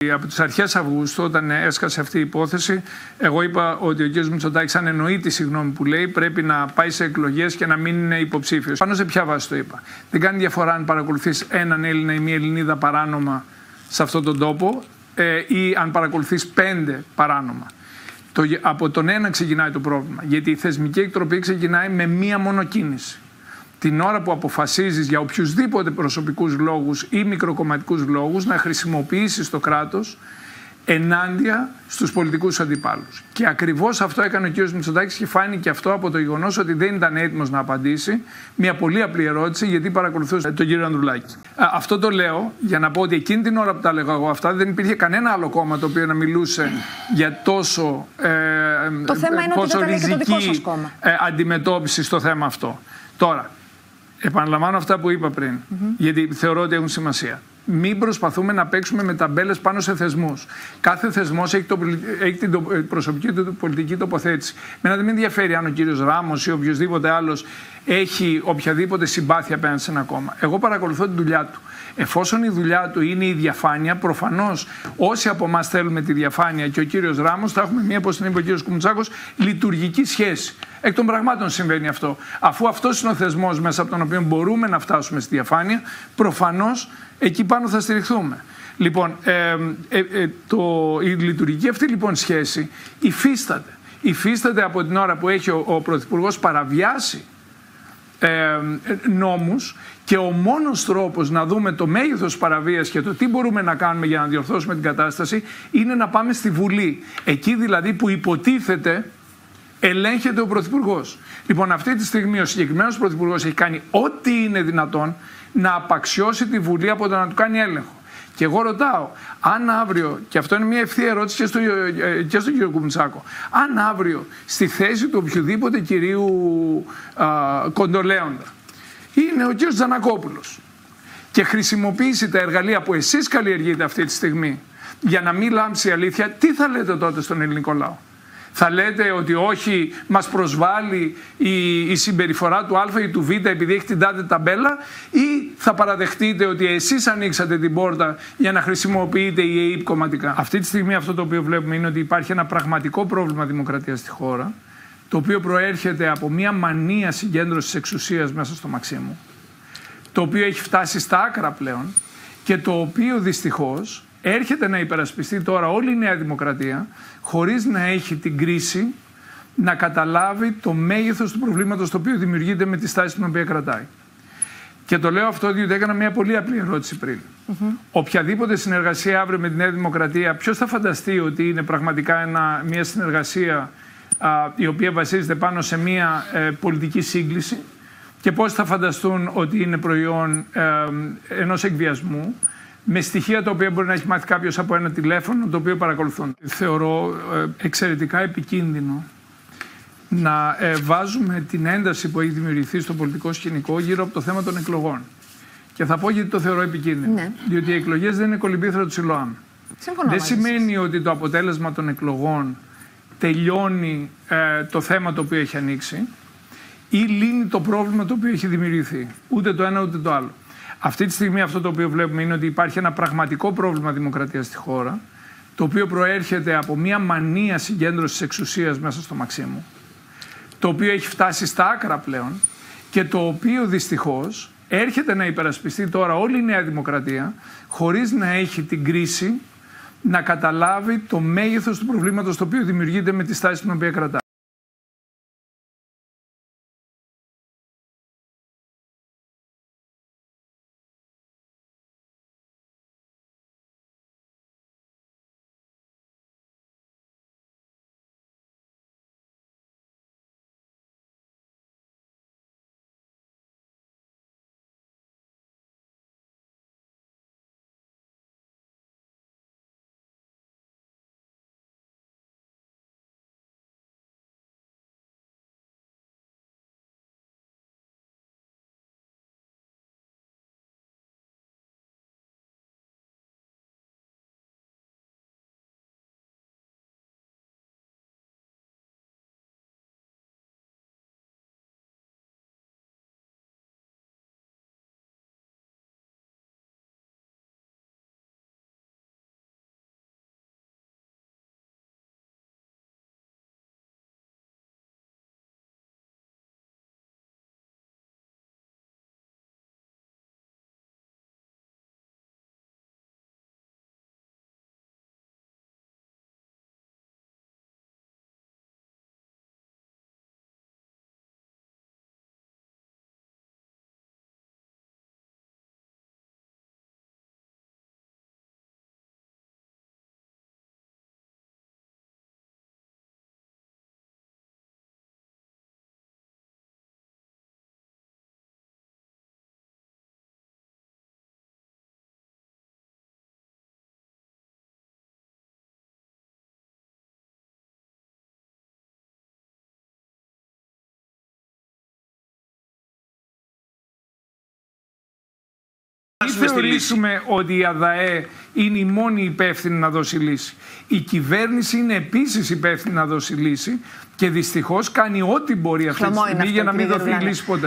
Από τις αρχές Αυγούστου, όταν έσκασε αυτή η υπόθεση, εγώ είπα ότι ο κ. Μητσοτάκης, αν εννοεί τη συγγνώμη που λέει, πρέπει να πάει σε εκλογές και να μην είναι υποψήφιος. Πάνω σε ποια βάση το είπα? Δεν κάνει διαφορά αν παρακολουθείς έναν Έλληνα ή μία Ελληνίδα παράνομα σε αυτόν τον τόπο ή αν παρακολουθείς 5 παράνομα. Από τον ένα ξεκινάει το πρόβλημα. Γιατί η θεσμική εκτροπή ξεκινάει με μία μόνο κίνηση. Την ώρα που αποφασίζεις για οποιουσδήποτε προσωπικούς λόγους ή μικροκομματικούς λόγους να χρησιμοποιήσεις το κράτος ενάντια στους πολιτικούς αντιπάλους. Και ακριβώς αυτό έκανε ο κ. Μητσοτάκης και φάνηκε αυτό από το γεγονός ότι δεν ήταν έτοιμος να απαντήσει μια πολύ απλή ερώτηση, γιατί παρακολουθούσε τον κύριο Ανδρουλάκη. Αυτό το λέω για να πω ότι εκείνη την ώρα που τα έλεγα εγώ αυτά δεν υπήρχε κανένα άλλο κόμμα το οποίο να μιλούσε για τόσο, το θέμα είναι τόσο ότι ριζική αντιμετώπιση στο θέμα αυτό. Τώρα, επαναλαμβάνω αυτά που είπα πριν, γιατί θεωρώ ότι έχουν σημασία. Μην προσπαθούμε να παίξουμε με ταμπέλες πάνω σε θεσμούς. Κάθε θεσμός έχει την προσωπική του πολιτική τοποθέτηση. Μένα δεν με ενδιαφέρει αν ο κύριος Ράμος ή οποιοδήποτε άλλος έχει οποιαδήποτε συμπάθεια απέναντι σε ένα κόμμα. Εγώ παρακολουθώ τη δουλειά του. Εφόσον η δουλειά του είναι η διαφάνεια, προφανώς όσοι από εμάς θέλουμε τη διαφάνεια και ο κύριος Ράμος θα έχουμε μία, όπως την είπε ο κύριος Κουμουτσάκος, λειτουργική σχέση. Εκ των πραγμάτων συμβαίνει αυτό. Αφού αυτός είναι ο θεσμός μέσα από τον οποίο μπορούμε να φτάσουμε στη διαφάνεια, προφανώς εκεί πάνω θα στηριχθούμε. Λοιπόν, η λειτουργική αυτή λοιπόν σχέση υφίσταται. Υφίσταται από την ώρα που έχει ο Πρωθυπουργός παραβιάσει νόμους και ο μόνος τρόπος να δούμε το μέγεθος παραβίασης και το τι μπορούμε να κάνουμε για να διορθώσουμε την κατάσταση είναι να πάμε στη Βουλή. Εκεί δηλαδή που υποτίθεται ελέγχεται ο Πρωθυπουργός. Λοιπόν, αυτή τη στιγμή ο συγκεκριμένος Πρωθυπουργός έχει κάνει ό,τι είναι δυνατόν να απαξιώσει τη Βουλή από το να του κάνει έλεγχο. Και εγώ ρωτάω, αν αύριο, και αυτό είναι μια ευθεία ερώτηση και στον κύριο Κουμουτσάκο, αν αύριο στη θέση του οποιοδήποτε κυρίου Κοντολέοντα είναι ο κύριος Τζανακόπουλος και χρησιμοποιήσει τα εργαλεία που εσείς καλλιεργείτε αυτή τη στιγμή για να μην λάμψει η αλήθεια, τι θα λέτε τότε στον ελληνικό λαό? Θα λέτε ότι όχι, μας προσβάλλει η συμπεριφορά του Α ή του Β επειδή έχει την τάδε ταμπέλα, ή θα παραδεχτείτε ότι εσείς ανοίξατε την πόρτα για να χρησιμοποιείτε η ΕΕΠ κομματικά? Αυτή τη στιγμή αυτό το οποίο βλέπουμε είναι ότι υπάρχει ένα πραγματικό πρόβλημα δημοκρατίας στη χώρα, το οποίο προέρχεται από μια μανία συγκέντρωσης εξουσίας μέσα στο Μαξίμου, το οποίο έχει φτάσει στα άκρα πλέον και το οποίο δυστυχώς έρχεται να υπερασπιστεί τώρα όλη η Νέα Δημοκρατία χωρίς να έχει την κρίση να καταλάβει το μέγεθος του προβλήματος το οποίο δημιουργείται με τη στάση την οποία κρατάει. Και το λέω αυτό διότι έκανα μια πολύ απλή ερώτηση πριν. Οποιαδήποτε συνεργασία αύριο με τη Νέα Δημοκρατία, ποιος θα φανταστεί ότι είναι πραγματικά μια συνεργασία η οποία βασίζεται πάνω σε μια πολιτική σύγκληση, και πώς θα φανταστούν ότι είναι προϊόν ενός εκβιασμού, με στοιχεία τα οποία μπορεί να έχει μάθει κάποιος από ένα τηλέφωνο το οποίο παρακολουθούν. Θεωρώ εξαιρετικά επικίνδυνο να βάζουμε την ένταση που έχει δημιουργηθεί στο πολιτικό σκηνικό γύρω από το θέμα των εκλογών. Και θα πω γιατί το θεωρώ επικίνδυνο. Ναι. Διότι οι εκλογές δεν είναι κολυμπήθρα του Σιλοάμ. Δεν σημαίνει ότι το αποτέλεσμα των εκλογών τελειώνει το θέμα το οποίο έχει ανοίξει ή λύνει το πρόβλημα το οποίο έχει δημιουργηθεί. Ούτε το ένα ούτε το άλλο. Αυτή τη στιγμή αυτό το οποίο βλέπουμε είναι ότι υπάρχει ένα πραγματικό πρόβλημα δημοκρατίας στη χώρα, το οποίο προέρχεται από μια μανία συγκέντρωσης εξουσίας μέσα στο Μαξίμου, το οποίο έχει φτάσει στα άκρα πλέον και το οποίο δυστυχώς έρχεται να υπερασπιστεί τώρα όλη η Νέα Δημοκρατία χωρίς να έχει την κρίση να καταλάβει το μέγεθος του προβλήματος το οποίο δημιουργείται με τη στάση την οποία κρατάει. Μην θεωρήσουμε ότι η ΑΔΑΕ είναι η μόνη υπεύθυνη να δώσει λύση. Η κυβέρνηση είναι επίσης υπεύθυνη να δώσει λύση και δυστυχώς κάνει ό,τι μπορεί αυτή τη στιγμή για να μην δοθεί λύση ποτέ.